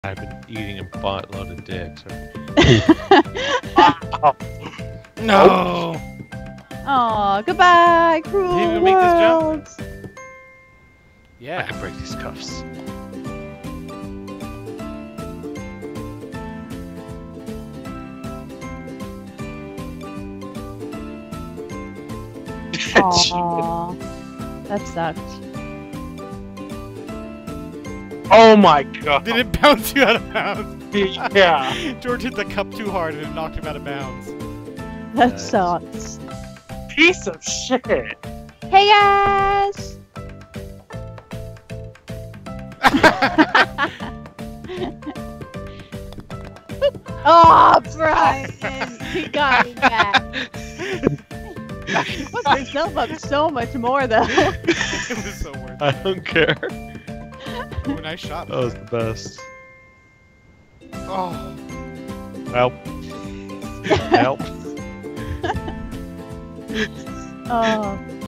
I've been eating a buttload of dicks. No! Oh, goodbye, cruel You gonna make this jump? world. I Yeah. can break these cuffs. Aw, that sucked. Oh my god. Did it bounce you out of bounds? Yeah. George hit the cup too hard and it knocked him out of bounds. That Nice. sucks. Piece of shit. Hey guys! Oh, Brian! He got me back. Put myself up so much more though. It was so worth it. I don't care. Ooh, nice shot. That was the best. Oh. Help. Help. Oh.